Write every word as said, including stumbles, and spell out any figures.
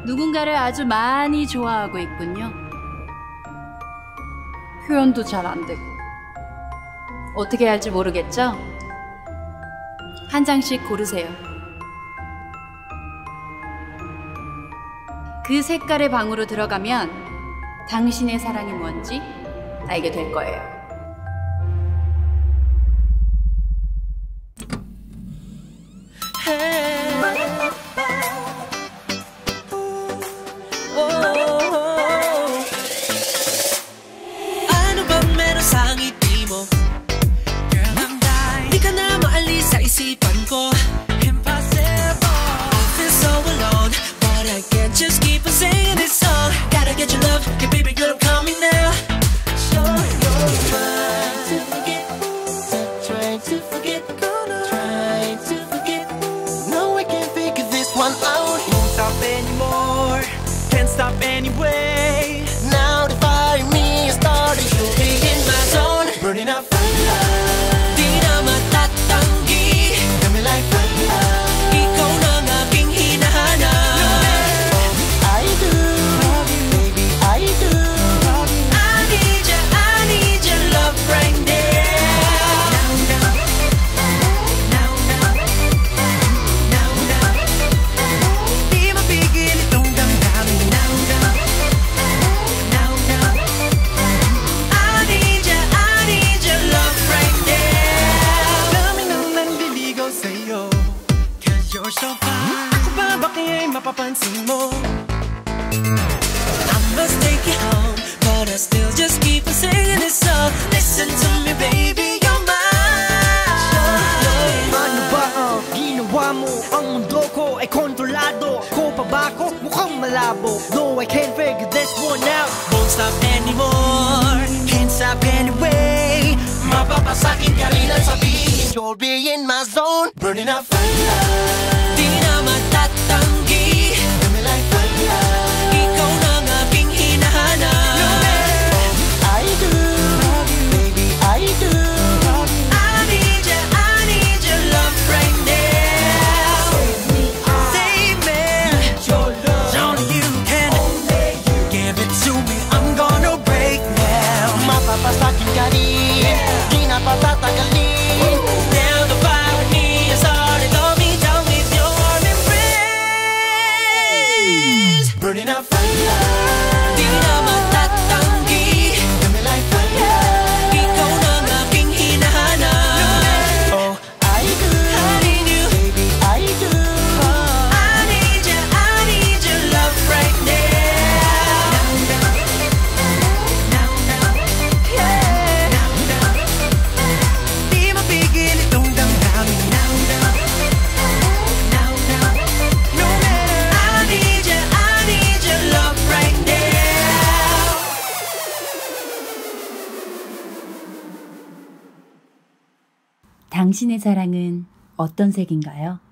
누군가를 아주 많이 좋아하고 있군요. 표현도 잘 안 되고. 어떻게 해야 할지 모르겠죠? 한 장씩 고르세요. 그 색깔의 방으로 들어가면 당신의 사랑이 뭔지 알게 될 거예요. Ano ba meron sa ngiti mo? Girl, I'm dying. Di ka na maalis sa isipan ko. Impossible. I feel so alone, but I can't just keep on singing this song. Gotta get your love, yeah baby girl, I'm coming now. Show your mind to forget, trying to forget, trying to forget. No, I can't figure this one out. Won't stop anymore, can't stop anyway. Now the fire in me is starting to be in my zone. Burning up fire, di na matatanggi. Got me like fire, ikaw na ang aking hinahanap. I do, baby I do. I need ya, I need your love right now. Now, now, now, now, now. Di mapigil itong damdamin. Now, now, now, now. I need ya, I need your love right now. Dami nang nanliligaw sa'yo, 'cause you're so fine. Ako ba ba kaya'y mapapansin mo? I must take you home, but I still just keep on singing this song. Listen to me baby, you're mine. Ano ba ang ginawa mo? Ang mundo ko ay kontrolado. Ako pa ba ako? Mukhang malabo. No, I can't figure this one out. Won't stop anymore, can't stop anyway. Mapapasakin ka rin ang sabihin, you'll be in my zone. Burning up fire, di na matatanggi. Got me like fire, ikaw na ang aking hinahanap. I do, baby I do. I need ya, I need your love right now. Save me, only you can. Give it to me, I'm gonna break now. Mapapasakin ka rin, di na patatagalin. Now the fire with me has started, hold me down with your warm embrace. Burning up fire, di na matatanggi. Got me like fire, ikaw na ang aking hinahanap. Oh, I do, I need you, baby I do. I need ya, I need your love right now. Now, now, now, yeah. Now, now, di mapigil itong damdamin. Now, now, now, now, no matter. I need ya, I need your love right now. 당신의 사랑은 어떤 색인가요?